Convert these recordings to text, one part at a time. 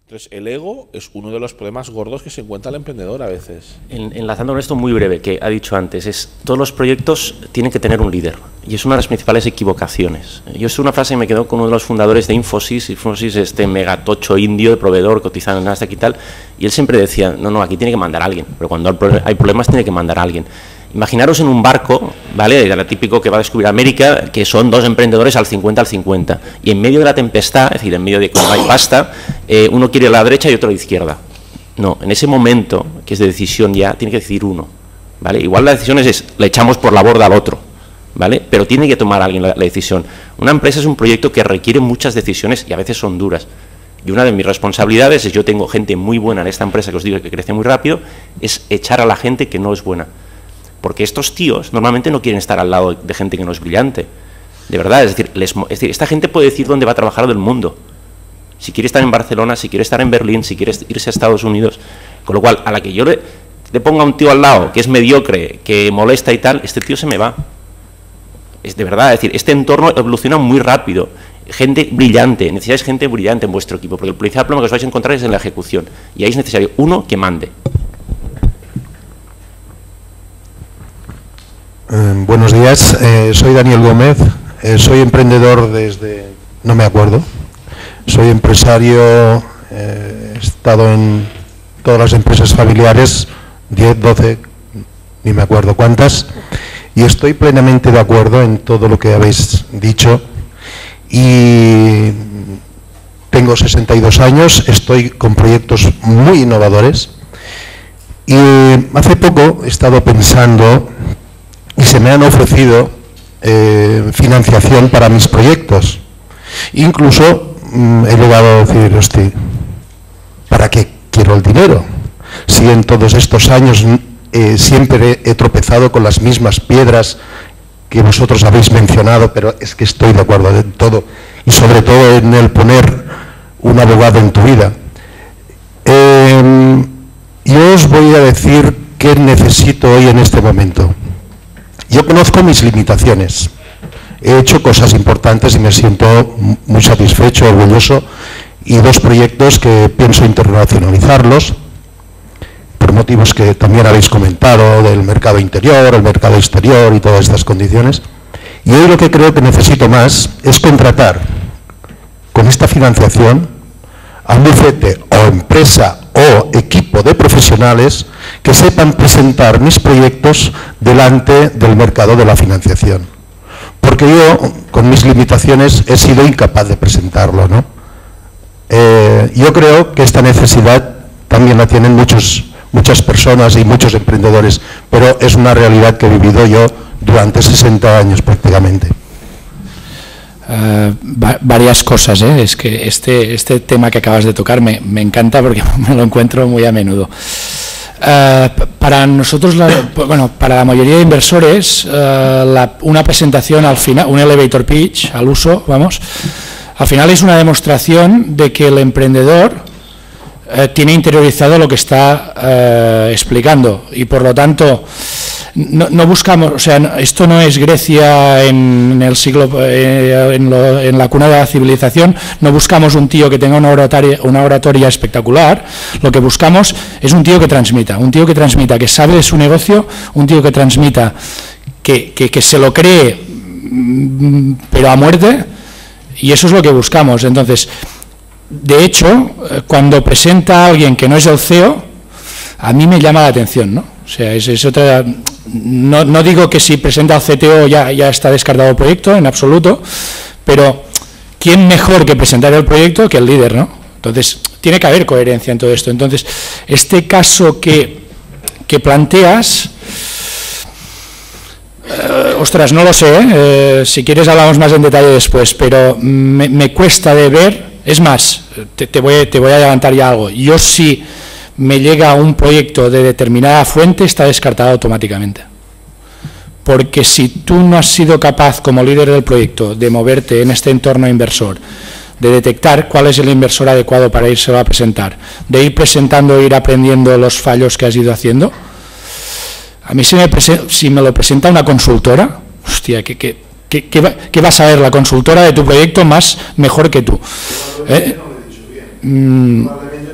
Entonces, el ego es uno de los problemas gordos que se encuentra el emprendedor a veces. Enlazando con esto muy breve, que ha dicho antes, todos los proyectos tienen que tener un líder, y es una de las principales equivocaciones. Yo es una frase que me quedó con uno de los fundadores de Infosys. Infosys, este megatocho indio de proveedor cotizado en Nasdaq y tal, y él siempre decía, no, aquí tiene que mandar a alguien, pero cuando hay problemas tiene que mandar a alguien. Imaginaros en un barco, ¿vale? Era típico que va a descubrir América, que son dos emprendedores al 50-50, y en medio de la tempestad, es decir, en medio de que no hay pasta, uno quiere a la derecha y otro a la izquierda. No, en ese momento, que es de decisión ya, tiene que decidir uno, ¿vale? Igual la decisión es le echamos por la borda al otro, ¿vale? Pero tiene que tomar alguien la decisión. Una empresa es un proyecto que requiere muchas decisiones y a veces son duras. Y una de mis responsabilidades es, yo tengo gente muy buena en esta empresa que os digo que crece muy rápido, es echar a la gente que no es buena. Porque estos tíos normalmente no quieren estar al lado de gente que no es brillante. De verdad, es decir, esta gente puede decir dónde va a trabajar del mundo. Si quiere estar en Barcelona, si quiere estar en Berlín, si quiere irse a Estados Unidos. Con lo cual, a la que yo le ponga a un tío al lado que es mediocre, que molesta y tal, este tío se me va. Es de verdad, es decir, este entorno evoluciona muy rápido. Gente brillante, necesitáis gente brillante en vuestro equipo, porque el principal problema que os vais a encontrar es en la ejecución. Y ahí es necesario uno que mande. Buenos días, soy Daniel Gómez, soy emprendedor desde, no me acuerdo, soy empresario, he estado en todas las empresas familiares, 10, 12, ni me acuerdo cuántas, y estoy plenamente de acuerdo en todo lo que habéis dicho, y tengo 62 años, estoy con proyectos muy innovadores, y hace poco he estado pensando y se me han ofrecido financiación para mis proyectos. Incluso he llegado a decir, hostia, ¿para qué quiero el dinero? Si en todos estos años siempre he tropezado con las mismas piedras que vosotros habéis mencionado, pero es que estoy de acuerdo en todo, y sobre todo en el poner un abogado en tu vida. Yo os voy a decir qué necesito hoy en este momento. Yo conozco mis limitaciones, he hecho cosas importantes y me siento muy satisfecho, orgulloso, y dos proyectos que pienso internacionalizarlos, por motivos que también habéis comentado, del mercado interior, el mercado exterior y todas estas condiciones. Y hoy lo que creo que necesito más es contratar con esta financiación a un bufete o empresa o equipo de profesionales que sepan presentar mis proyectos delante del mercado de la financiación. Porque yo, con mis limitaciones, he sido incapaz de presentarlo, ¿no? Yo creo que esta necesidad también la tienen muchas personas y muchos emprendedores, pero es una realidad que he vivido yo durante 60 años prácticamente. Varias cosas, es que este tema que acabas de tocar me encanta porque me lo encuentro muy a menudo. Para nosotros, para la mayoría de inversores, una presentación al final, un elevator pitch al uso, al final es una demostración de que el emprendedor tiene interiorizado lo que está explicando, y por lo tanto no buscamos, o sea, esto no es Grecia en el siglo, en la cuna de la civilización. No buscamos un tío que tenga una oratoria espectacular. Lo que buscamos es un tío que transmita, que sabe de su negocio, un tío que transmita, que se lo cree, pero a muerte, y eso es lo que buscamos. Entonces, de hecho, cuando presenta a alguien que no es el CEO, a mí me llama la atención, ¿no? O sea, es otra. No digo que si presenta al CTO ya está descartado el proyecto, en absoluto, pero ¿quién mejor que presentar el proyecto que el líder, ¿no? Entonces, tiene que haber coherencia en todo esto. Entonces, este caso que planteas, ostras, no lo sé, si quieres hablamos más en detalle después, pero me cuesta de ver. Es más, te voy a adelantar ya algo. Yo sí me llega un proyecto de determinada fuente, está descartado automáticamente. Porque si tú no has sido capaz, como líder del proyecto, de moverte en este entorno inversor, de detectar cuál es el inversor adecuado para irse a presentar, de ir presentando, ir aprendiendo los fallos que has ido haciendo, a mí si me lo presenta una consultora, hostia, ¿qué va a saber la consultora de tu proyecto mejor que tú? Probablemente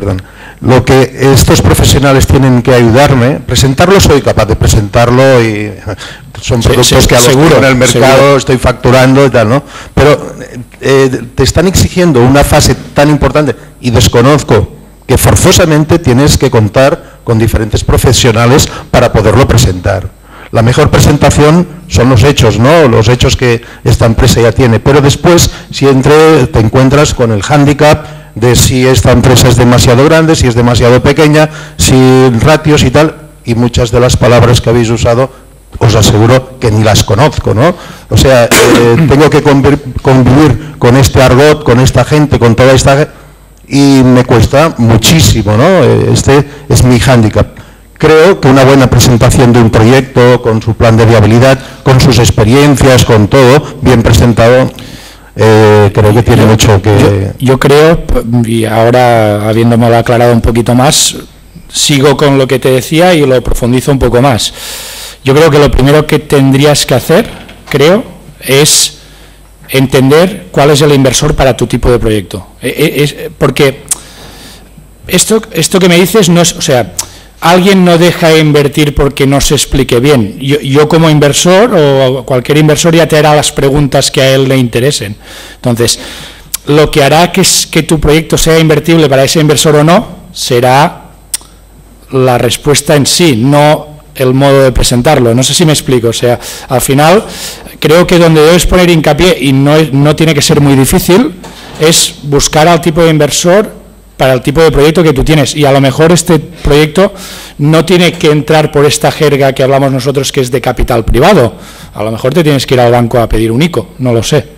perdón. Lo que estos profesionales tienen que ayudarme, presentarlo soy capaz de presentarlo y son productos que a los seguro en el mercado estoy facturando y tal, ¿no? Pero te están exigiendo una fase tan importante y desconozco que forzosamente tienes que contar con diferentes profesionales para poderlo presentar. La mejor presentación son los hechos, ¿no? Los hechos que esta empresa ya tiene, pero después si te encuentras con el hándicap de si esta empresa es demasiado grande, si es demasiado pequeña, si ratios y tal, y muchas de las palabras que habéis usado os aseguro que ni las conozco, ¿no? O sea, tengo que convivir con este argot, con esta gente, con toda esta gente, y me cuesta muchísimo, ¿no? Este es mi hándicap. Creo que una buena presentación de un proyecto, con su plan de viabilidad, con sus experiencias, con todo, bien presentado, creo que tiene mucho que... Yo creo, y ahora habiéndome aclarado un poquito más, sigo con lo que te decía y lo profundizo un poco más. Yo creo que lo primero que tendrías que hacer, creo, es entender cuál es el inversor para tu tipo de proyecto. Porque esto que me dices no es... O sea, alguien no deja de invertir porque no se explique bien. Yo como inversor o cualquier inversor ya te hará las preguntas que a él le interesen. Entonces, lo que hará que tu proyecto sea invertible para ese inversor o no, será la respuesta en sí, no el modo de presentarlo. No sé si me explico. O sea, al final, creo que donde debes poner hincapié, y no tiene que ser muy difícil, es buscar al tipo de inversor para el tipo de proyecto que tú tienes, y a lo mejor este proyecto no tiene que entrar por esta jerga que hablamos nosotros, que es de capital privado. A lo mejor te tienes que ir al banco a pedir un ICO, no lo sé.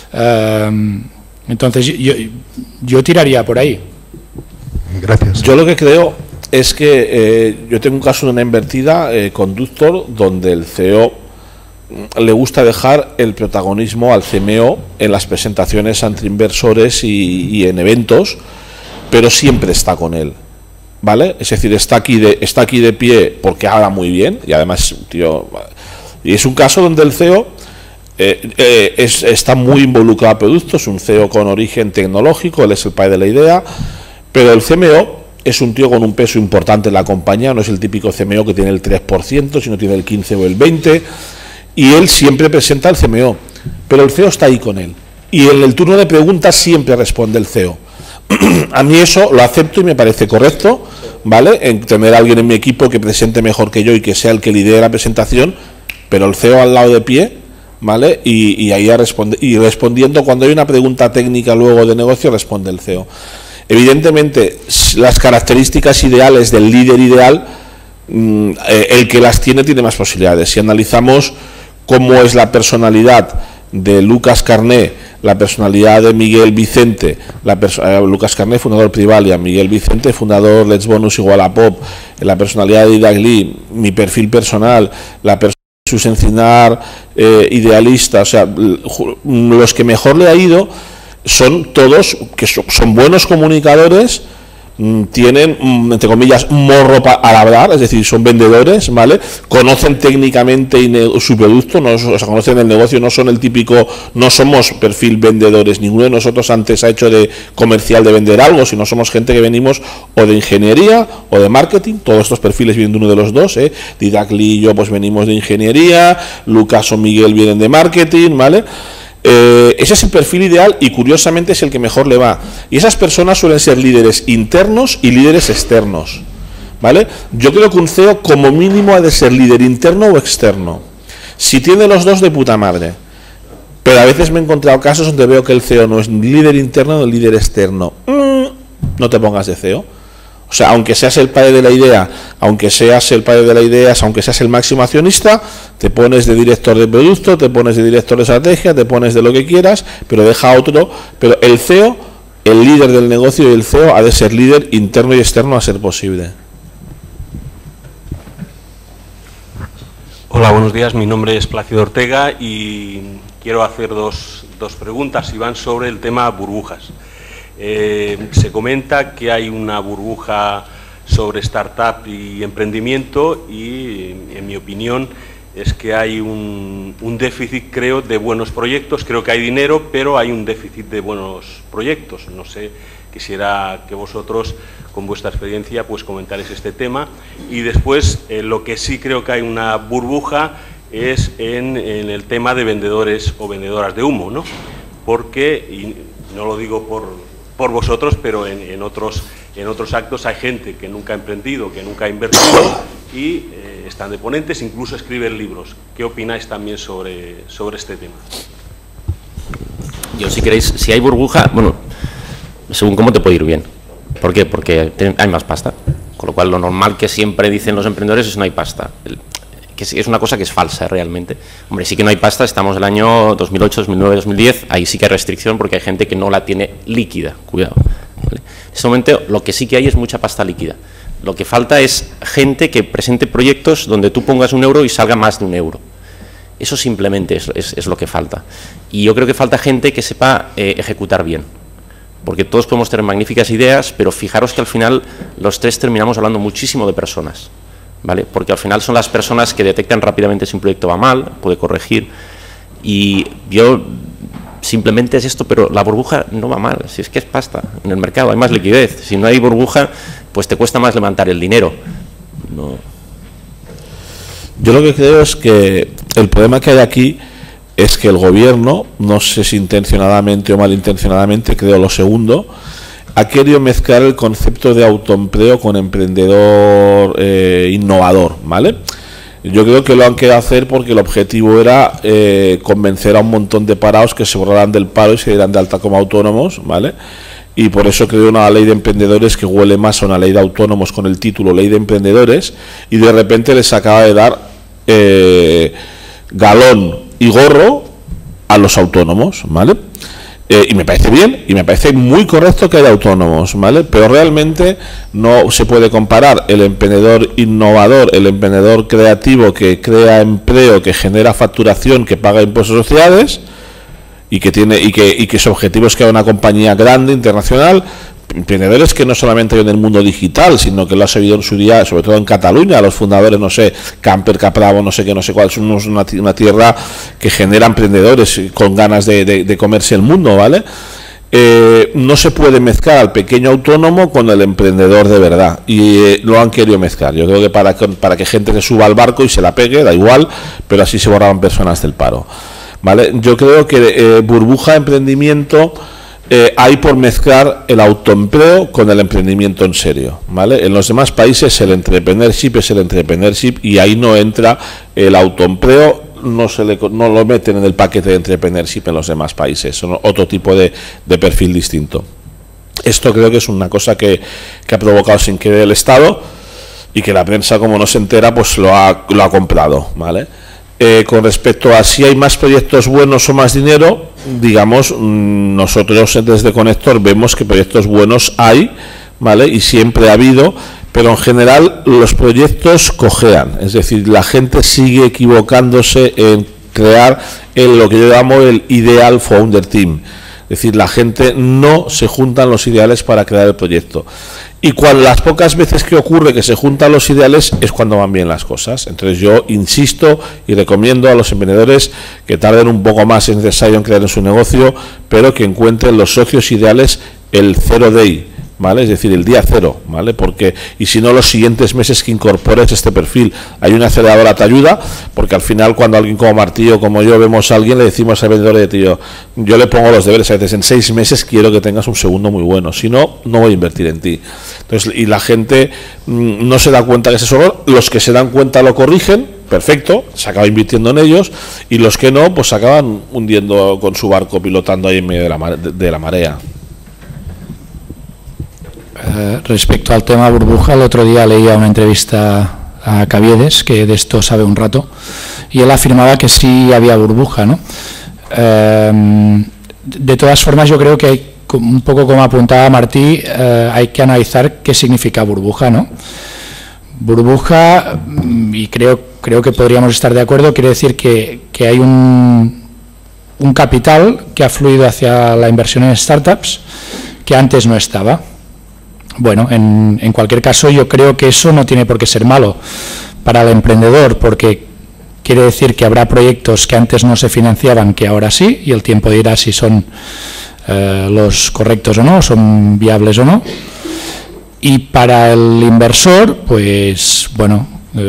Entonces yo tiraría por ahí. Gracias. Yo lo que creo es que yo tengo un caso de una invertida, Conductor, donde el CEO le gusta dejar el protagonismo al CMO en las presentaciones ante inversores y en eventos, pero siempre está con él, ¿vale? Es decir, está aquí de pie porque habla muy bien, y además, tío, y es un caso donde el CEO está muy involucrado a productos, un CEO con origen tecnológico, él es el padre de la idea, pero el CMO es un tío con un peso importante en la compañía, no es el típico CMO que tiene el 3%, sino tiene el 15 o el 20%, y él siempre presenta al CMO, pero el CEO está ahí con él, y en el turno de preguntas siempre responde el CEO. A mí eso lo acepto y me parece correcto, ¿vale? En tener a alguien en mi equipo que presente mejor que yo y que sea el que lidere la presentación, pero el CEO al lado de pie, ¿vale? Y ahí respondiendo cuando hay una pregunta técnica luego de negocio, responde el CEO. Evidentemente, las características ideales del líder ideal, el que las tiene más posibilidades. Si analizamos cómo es la personalidad de Lucas Carné, la personalidad de Miguel Vicente, Lucas Carné, fundador Privalia, Miguel Vicente, fundador Let's Bonus igual a Pop, la personalidad de Didac Lee, mi perfil personal, la personalidad de Sus Encinar, idealista, o sea, los que mejor le ha ido son todos que son buenos comunicadores, tienen, entre comillas, morro al hablar, es decir, son vendedores, ¿vale? Conocen técnicamente su producto, conocen el negocio, no son el típico, no somos perfil vendedores, ninguno de nosotros antes ha hecho de comercial de vender algo, sino somos gente que venimos o de ingeniería o de marketing, todos estos perfiles vienen de uno de los dos, Didac Lee y yo pues venimos de ingeniería, Lucas o Miguel vienen de marketing, ¿vale? Ese es el perfil ideal y curiosamente es el que mejor le va, y esas personas suelen ser líderes internos y líderes externos, ¿vale? Yo creo que un CEO como mínimo ha de ser líder interno o externo. Si tiene los dos, de puta madre, pero a veces me he encontrado casos donde veo que el CEO no es ni líder interno ni líder externo. No te pongas de CEO. O sea, aunque seas el padre de la idea, aunque seas el máximo accionista, te pones de director de producto, te pones de director de estrategia, te pones de lo que quieras, pero deja a otro. Pero el CEO, el líder del negocio y el CEO ha de ser líder interno y externo a ser posible. Hola, buenos días. Mi nombre es Plácido Ortega y quiero hacer dos preguntas y van sobre el tema burbujas. Se comenta que hay una burbuja sobre startup y emprendimiento y, en mi opinión, es que hay un déficit, creo, de buenos proyectos. Creo que hay dinero, pero hay un déficit de buenos proyectos. No sé Quisiera que vosotros, con vuestra experiencia, pues comentaréis este tema. Y después, lo que sí creo que hay una burbuja es en el tema de vendedores o vendedoras de humo, ¿no? Porque, y no lo digo por vosotros, pero en otros actos hay gente que nunca ha emprendido, que nunca ha invertido y están de ponentes, incluso escriben libros. ¿Qué opináis también sobre este tema? Yo, si queréis, si hay burbuja, bueno, según cómo te puede ir bien. ¿Por qué? Porque hay más pasta. Con lo cual, lo normal que siempre dicen los emprendedores es no hay pasta. Que es una cosa que es falsa realmente. Hombre, sí que no hay pasta, estamos en el año 2008, 2009, 2010, ahí sí que hay restricción porque hay gente que no la tiene líquida, cuidado. ¿Vale? En este momento lo que sí que hay es mucha pasta líquida. Lo que falta es gente que presente proyectos donde tú pongas €1 y salga más de €1. Eso simplemente es lo que falta. Y yo creo que falta gente que sepa ejecutar bien. Porque todos podemos tener magníficas ideas, pero fijaros que al final los tres terminamos hablando muchísimo de personas, ¿vale? Porque al final son las personas que detectan rápidamente si un proyecto va mal, puede corregir. Y yo simplemente es esto, pero la burbuja no va mal, si es que es pasta en el mercado, hay más liquidez. Si no hay burbuja, pues te cuesta más levantar el dinero. No. Yo lo que creo es que el problema que hay aquí es que el gobierno, no sé si intencionadamente o malintencionadamente, creo lo segundo, ha querido mezclar el concepto de autoempleo con emprendedor innovador, ¿vale? Yo creo que lo han querido hacer porque el objetivo era convencer a un montón de parados que se borraran del paro y se dieran de alta como autónomos, ¿vale? Y por eso creó una ley de emprendedores que huele más a una ley de autónomos con el título Ley de Emprendedores, y de repente les acaba de dar galón y gorro a los autónomos, ¿vale? Y me parece bien, y me parece muy correcto que haya autónomos, ¿vale? Pero realmente no se puede comparar el emprendedor innovador, el emprendedor creativo que crea empleo, que genera facturación, que paga impuestos sociales y que tiene y que su objetivo es crear una compañía grande, internacional. Emprendedores que no solamente hay en el mundo digital, sino que lo ha sabido en su día, sobre todo en Cataluña, los fundadores, no sé, Camper, Capravo, no sé qué, no sé cuál, son una tierra que genera emprendedores con ganas de comerse el mundo, ¿vale? No se puede mezclar al pequeño autónomo con el emprendedor de verdad, y lo han querido mezclar. Yo creo que para que gente se suba al barco y se la pegue, da igual, pero así se borraban personas del paro, ¿vale? Yo creo que burbuja de emprendimiento hay por mezclar el autoempleo con el emprendimiento en serio, ¿vale? En los demás países el entrepreneurship es el entrepreneurship y ahí no entra el autoempleo, no lo meten en el paquete de entrepreneurship en los demás países, son otro tipo de perfil distinto. Esto creo que es una cosa que ha provocado sin querer el Estado y que la prensa, como no se entera, pues lo ha comprado, ¿vale? Con respecto a si hay más proyectos buenos o más dinero, digamos, nosotros desde Conector vemos que proyectos buenos hay, ¿vale? Y siempre ha habido, pero en general los proyectos cojean, es decir, la gente sigue equivocándose en crear lo que yo llamo el ideal founder team. Es decir, la gente no se juntan los ideales para crear el proyecto. Y cuando las pocas veces que ocurre que se juntan los ideales es cuando van bien las cosas. Entonces yo insisto y recomiendo a los emprendedores que tarden un poco más, es necesario, en crear en su negocio, pero que encuentren los socios ideales el 0 day, ¿vale? Es decir, el día 0, ¿vale? Porque, y si no, los siguientes meses que incorpores este perfil. Hay una aceleradora te ayuda, porque al final cuando alguien como Martí o como yo vemos a alguien, le decimos al vendedor de tío, yo le pongo los deberes, a veces en 6 meses quiero que tengas un segundo muy bueno, si no, no voy a invertir en ti. Entonces, y la gente no se da cuenta que ese es error, los que se dan cuenta lo corrigen, perfecto, se acaba invirtiendo en ellos, y los que no, pues se acaban hundiendo con su barco pilotando ahí en medio de la marea. Respecto al tema burbuja, el otro día leía una entrevista a Caviedes, que de esto sabe un rato, y él afirmaba que sí había burbuja, ¿no? De todas formas, yo creo que hay, un poco como apuntaba Martí, hay que analizar qué significa burbuja, ¿no? Burbuja, y creo que podríamos estar de acuerdo, quiere decir que hay un capital que ha fluido hacia la inversión en startups que antes no estaba. Bueno, en cualquier caso, yo creo que eso no tiene por qué ser malo para el emprendedor, porque quiere decir que habrá proyectos que antes no se financiaban que ahora sí, y el tiempo dirá si son los correctos o no, son viables o no. Y para el inversor, pues bueno,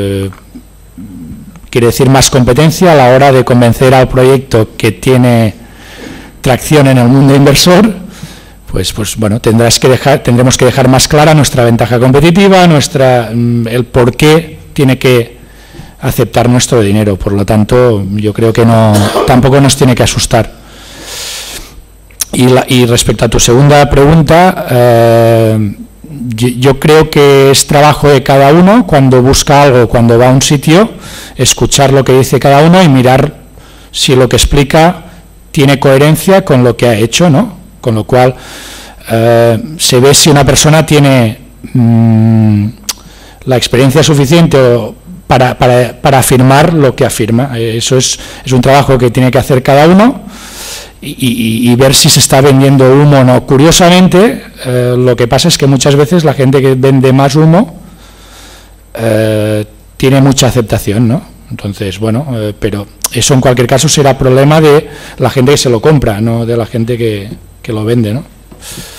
quiere decir más competencia a la hora de convencer al proyecto que tiene tracción en el mundo inversor. Pues bueno, tendremos que dejar más clara nuestra ventaja competitiva, el por qué tiene que aceptar nuestro dinero. Por lo tanto, yo creo que tampoco nos tiene que asustar. Y respecto a tu segunda pregunta, yo creo que es trabajo de cada uno cuando busca algo, cuando va a un sitio, escuchar lo que dice cada uno y mirar si lo que explica tiene coherencia con lo que ha hecho, ¿no? Con lo cual se ve si una persona tiene la experiencia suficiente para afirmar lo que afirma. Eso es un trabajo que tiene que hacer cada uno y ver si se está vendiendo humo o no. Curiosamente, lo que pasa es que muchas veces la gente que vende más humo tiene mucha aceptación, ¿no? Entonces, bueno, pero eso en cualquier caso será problema de la gente que se lo compra, no de la gente que lo vende, ¿no?